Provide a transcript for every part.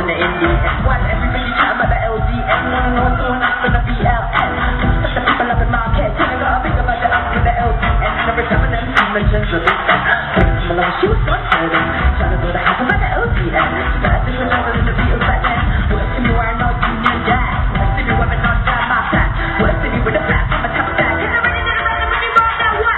the NDS. Why everybody chat about the LDN? Wanna know what's going on for the BLN? Such the people up in Marquette, telling her big about the up with the LDN. Never coming in mentions of it. She was so excited, trying to go to half about the LDN. So I think we're talking to the Beatles back then. What if you are not junior dad? What if you women not down my side? What if you with a black on the top of that? Get ready, roll now. What?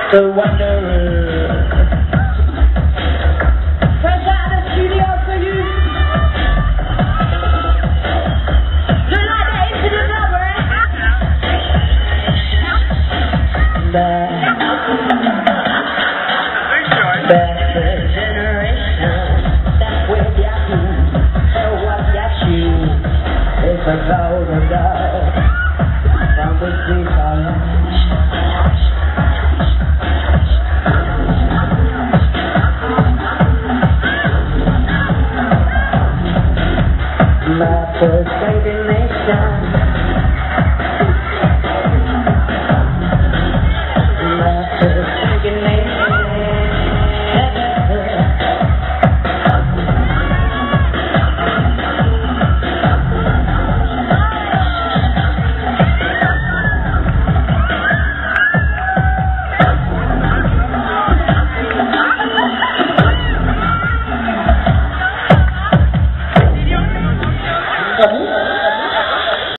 The wonder